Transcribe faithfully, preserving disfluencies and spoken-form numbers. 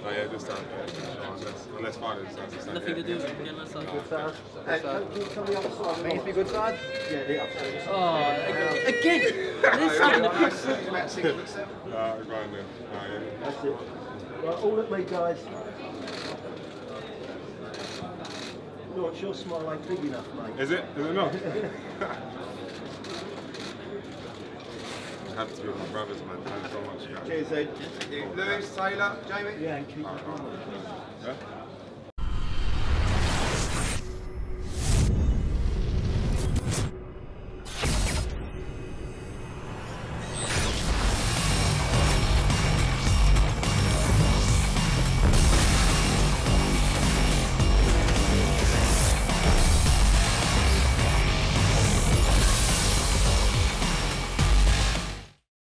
Oh yeah, just that. Yeah. Unless, unless Friday decides to stay. Nothing to do with it again, that's all. Good side. Hey, can you come the other side? Me to be good side? Yeah, the upside. Oh, again! This getting the piss. About six foot seven. Ah, go on then. Ah, yeah. That's it. Right, all at me, guys. Launch, your smile ain't big enough, mate. Is it? Is it not? I have to be with my brothers, man. Thanks so much. Cheers, Ed. Lewis, Taylor, Jamie? Yeah, and keep Yeah?